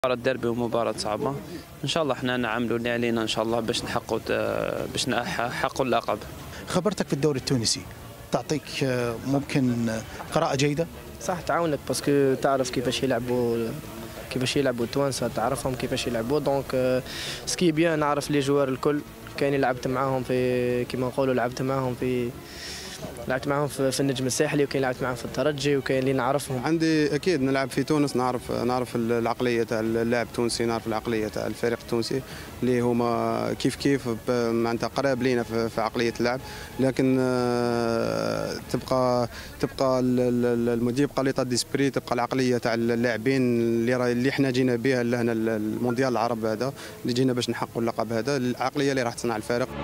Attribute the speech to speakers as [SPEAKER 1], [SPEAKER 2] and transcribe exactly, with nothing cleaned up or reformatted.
[SPEAKER 1] مباراة ديربي ومباراة صعبة، إن شاء الله احنا نعملوا اللي علينا إن شاء الله باش نحققوا باش نحققوا اللقب.
[SPEAKER 2] خبرتك في الدوري التونسي تعطيك ممكن قراءة جيدة؟
[SPEAKER 3] صح، تعاونك باسكو تعرف كيفاش يلعبوا كيفاش يلعبوا التوانسه، تعرفهم كيفاش يلعبوا. دونك سكي بيان نعرف لي جوار الكل، كاين لعبت معاهم في كيما نقولوا لعبت معاهم في لعبت معاهم في النجم الساحلي، وكاين لعبت معاهم في الترجي، وكاين اللي نعرفهم.
[SPEAKER 4] عندي اكيد نلعب في تونس، نعرف نعرف العقليه تاع اللاعب التونسي، نعرف العقليه تاع الفريق التونسي اللي هما كيف كيف معناتها قراب لينا في عقليه اللعب. لكن تبقى تبقى المدير يبقى ليطا ديسبري، تبقى العقليه تاع اللاعبين اللي اللي احنا جينا بها لهنا المونديال العرب هذا، اللي جينا باش نحققوا اللقب هذا، العقليه اللي راح تصنع الفارق.